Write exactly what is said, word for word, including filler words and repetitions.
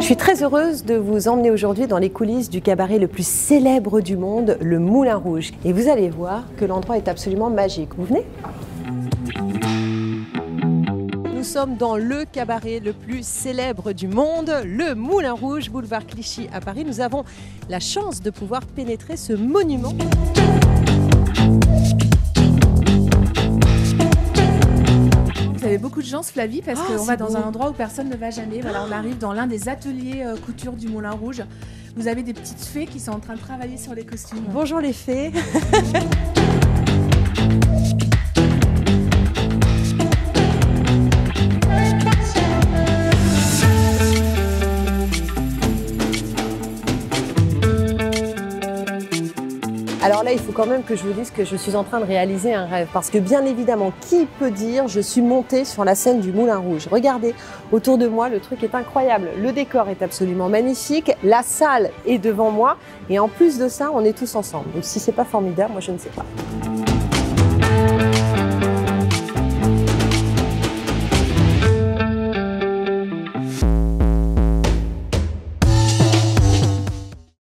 suis très heureuse de vous emmener aujourd'hui dans les coulisses du cabaret le plus célèbre du monde, le Moulin Rouge. Et vous allez voir que l'endroit est absolument magique. Vous venez ? Nous sommes dans le cabaret le plus célèbre du monde, le Moulin Rouge, boulevard Clichy à Paris. Nous avons la chance de pouvoir pénétrer ce monument. Vous avez beaucoup de chance, Flavie, parce Oh, qu'on va dans beau. un endroit où personne ne va jamais. Voilà, on arrive dans l'un des ateliers euh, couture du Moulin Rouge. Vous avez des petites fées qui sont en train de travailler sur les costumes. Bonjour les fées. Alors là, il faut quand même que je vous dise que je suis en train de réaliser un rêve. Parce que bien évidemment, qui peut dire je suis montée sur la scène du Moulin Rouge? Regardez, autour de moi, le truc est incroyable. Le décor est absolument magnifique. La salle est devant moi. Et en plus de ça, on est tous ensemble. Donc si c'est pas formidable, moi je ne sais pas.